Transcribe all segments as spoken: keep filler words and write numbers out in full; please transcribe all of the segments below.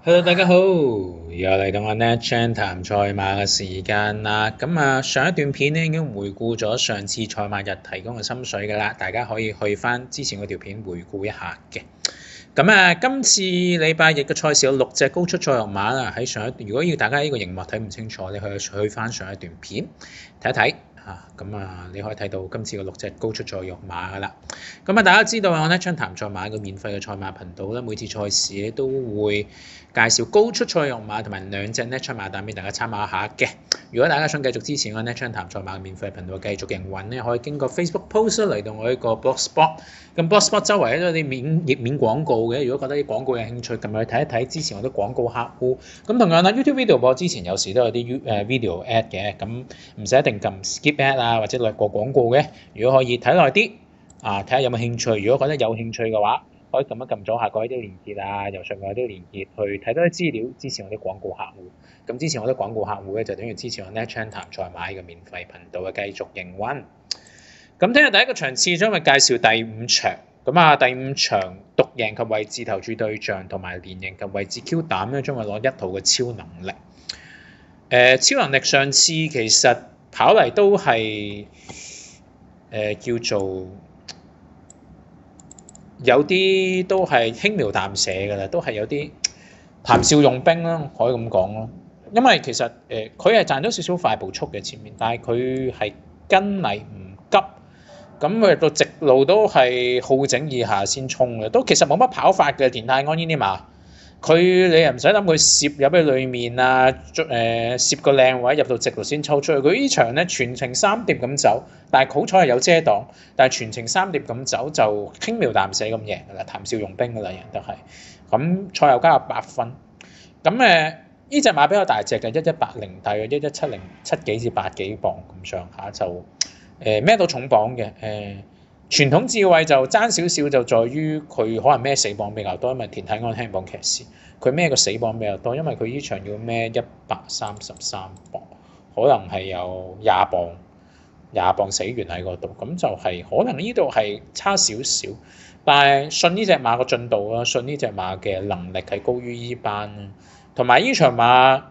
Hello，大家好，又嚟到我 NetChan 談賽馬嘅時間啦。咁啊，上一段片咧已經回顧咗上次賽馬日提供嘅心水㗎啦，大家可以去翻之前嗰條片回顧一下嘅。咁啊，今次禮拜日嘅賽事有六隻高出賽肉馬啦。喺上一，如果要大家呢個熒幕睇唔清楚，你可以去翻上一段片睇一睇嚇。咁啊，你可以睇到今次嘅六隻高出賽肉馬㗎啦。咁啊，大家知道我 NetChan 談賽馬個免費嘅賽馬頻道咧，每次賽事咧都會介紹高出賽肉馬同埋兩隻 NetChan 馬單俾大家參考下嘅。如果大家想繼續支持我 NetChan 談賽馬嘅免費頻道繼續營運咧，可以經過 Facebook post 嚟到我呢個 Blogspot。咁 Blogspot 周圍都有啲免頁面廣告嘅，如果覺得啲廣告有興趣，撳入去睇一睇，支持我啲廣告客戶。咁同樣啦 YouTube video 播之前有時都有啲誒 video ad 嘅，咁唔使一定撳 skip ad 啊或者略過廣告嘅。如果可以睇耐啲啊，睇下有冇興趣。如果覺得有興趣嘅話，可以撳一撳左下角啲連結啊，右上角啲連結去睇多啲資料，支持我啲廣告客戶。咁支持我啲廣告客戶咧，就等於支持我 NetChan 談賽馬嘅免費頻道嘅繼續營運。咁聽日第一個場次將會介紹第五場。咁啊，第五場獨贏及位置投注對象同埋連贏及位置 Q 膽咧，將會攞一套嘅超能力。誒、呃，超能力上次其實跑嚟都係誒、呃、叫做。有啲都係輕描淡寫㗎啦，都係有啲談笑用兵啦，可以咁講咯。因為其實誒佢係賺咗少少快步速嘅前面，但係佢係跟嚟唔急，咁佢到直路都係好整以下先衝嘅，都其實冇乜跑法嘅田泰安呢啲馬。佢你又唔使諗佢攝入去裡面啊，誒、呃、攝個靚位入到直路先抽出去。佢呢場咧全程三碟咁走，但係好彩係有遮擋，但係全程三碟咁走就輕描淡寫咁贏㗎啦，談笑用兵㗎啦，贏得係。咁賽後加入八分。咁誒呢隻馬比較大隻嘅，一一八零大約一一七零七幾至八幾磅咁上下就誒孭到重磅嘅誒。呃傳統智慧就爭少少，就在於佢可能孭死磅比較多，因為田泰安輕磅騎士，佢孭個死磅比較多，因為佢呢場要孭一百三十三磅，可能係有廿磅廿磅死完喺嗰度，咁就係可能呢度係差少少，但係信呢隻馬個進度啦，信呢隻馬嘅能力係高於依班，同埋呢場馬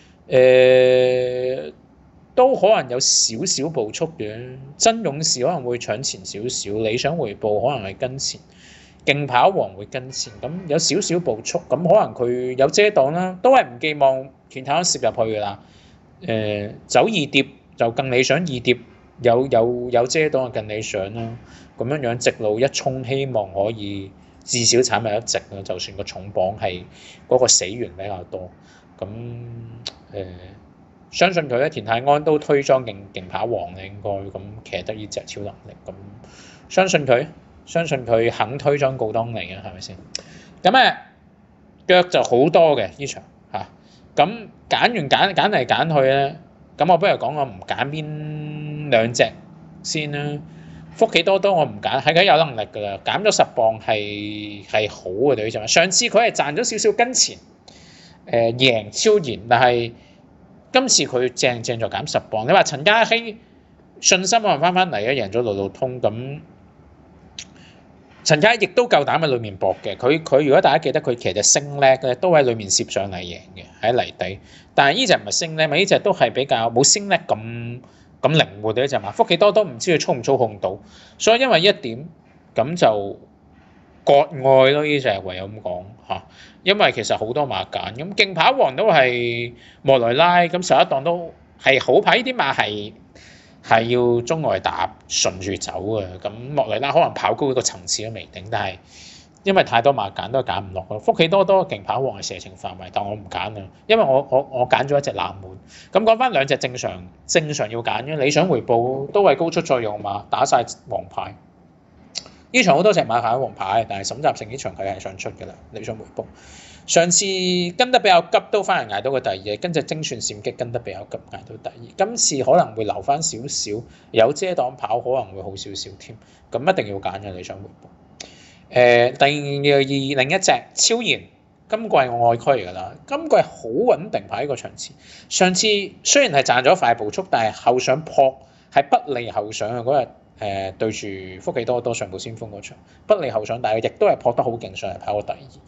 誒。呃都可能有少少步速嘅，真勇士可能會搶前少少，理想回報可能係跟前，競跑王會跟前，咁有少少步速，咁可能佢有遮擋啦，都係唔寄望田泰安攝入去㗎啦。誒、呃，走二碟就更理想，二碟有有有遮擋就更理想啦。咁樣樣直路一衝，希望可以至少踩埋一直啦，就算個重磅係嗰個死緣比較多，咁誒。呃相信佢咧，田泰安都推裝勁勁跑王咧，應該咁騎得呢隻超能力，咁相信佢，相信佢肯推裝告當嚟嘅，係咪先？咁誒腳就好多嘅呢場嚇，咁、啊、揀完揀揀嚟揀去咧，咁我不如講我唔揀邊兩隻先啦。福喜多多我唔揀，係佢有能力㗎啦，減咗十磅係係好嘅對呢隻馬。上次佢係賺咗少少跟前，誒、呃、贏超然，但係。今次佢正正就減十磅，你話陳嘉熙信心可能翻翻嚟啊，贏咗路路通咁。陳嘉熙亦都夠膽喺裏面搏嘅，佢佢如果大家記得佢騎隻星叻咧，都喺裏面攝上嚟贏嘅喺泥地。但係呢隻唔係星叻，咪呢隻都係比較冇星叻咁咁靈活嘅一隻馬。福喜多多唔知佢操唔操控到，所以因為一點咁就割愛咯，呢隻唯有咁講嚇。因為其實好多馬揀，咁競跑王都係莫雷拉，咁十一檔都係好牌，呢啲馬係係要中外打順住走嘅。咁莫雷拉可能跑高一個層次都未定，但係因為太多馬揀都揀唔落咯。福喜多多競跑王係射程範圍，但我唔揀啊，因為我我我揀咗一隻冷門。咁講翻兩隻正常正常要揀嘅，理想回報都係高出賽用馬，打晒黃牌。呢場好多隻馬行黃牌，但係沈集成呢場佢係想出嘅啦，理想回報。上次跟得比較急都翻嚟捱到個第二，跟隻精算閃擊跟得比較急捱到第二。今次可能會留翻少少，有遮擋跑可能會好少少添。咁一定要揀嘅理想回報。誒、呃，第二另一隻超然，今季我愛區嚟㗎啦，今季好穩定排呢個場次。上次雖然係賺咗快步速，但係後上撲係不利後上嘅嗰日。誒、呃、對住福喜多多上步先鋒嗰場不利後上，但係亦都係撲得好勁上嚟跑過第二。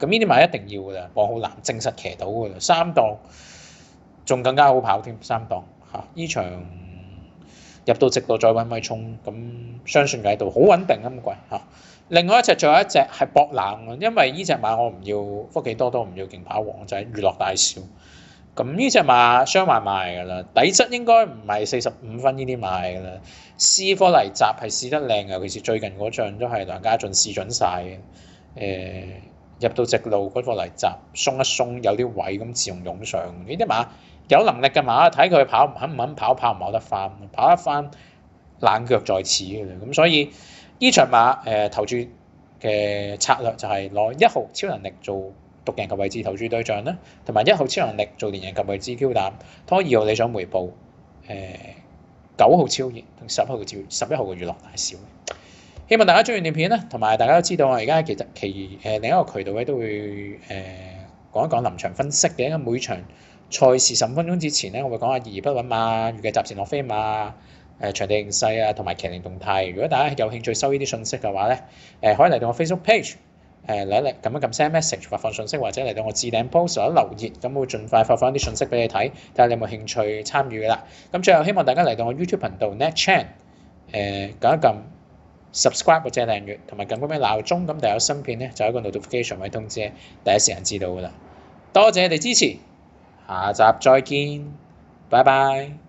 咁呢啲馬一定要㗎啦，黃浩南證實騎到㗎啦，三檔仲更加好跑添，三檔嚇，呢場入到直路再揾位衝，咁相信喺度好穩定咁貴嚇。另外一隻仲有一隻係博冷，因為呢隻馬我唔要福記多多，唔要競跑王，就係娛樂大少。咁呢隻馬雙賣賣㗎啦，底質應該唔係四十五分呢啲賣㗎啦。試科嚟集係試得靚，尤其是最近嗰仗都係梁家俊試準晒嘅。誒、呃、入到直路嗰個嚟集鬆一鬆，有啲位咁自動湧上。呢啲馬有能力嘅馬，睇佢跑肯唔肯跑，跑唔跑得翻，跑得翻冷腳在此㗎啦。咁所以呢場馬誒、呃、投注嘅策略就係攞一號超能力做獨贏及位置投注對象啦，同埋一號超能力做連贏及位置 Q 膽，拖二號理想回報，誒九號超熱同十一號嘅照十一號嘅娛樂大少。希望大家中意段片啦，同埋大家都知道我而家其實其誒另一個渠道咧都會誒、呃、講一講臨場分析嘅，因為每場賽事十五分鐘之前咧，我會講下二不穩馬、預計集線落飛馬、誒場地形勢啊，同埋騎靈動態。如果大家有興趣收呢啲信息嘅話咧，誒可以嚟到我 Facebook page。誒嚟嚟撳一撳 send message 發放信息，或者嚟到我置頂 post 或者留言，咁會盡快發放啲信息俾你睇，睇下你有冇興趣參與㗎啦。咁最後希望大家嚟到我 YouTube 頻道 Nat Chan 誒撳一撳 subscribe 或者訂閱，同埋撳嗰個鬧鐘，咁就有新片咧就有一個 notification 位通知，第一時間知道㗎啦。多謝你哋支持，下集再見，拜拜。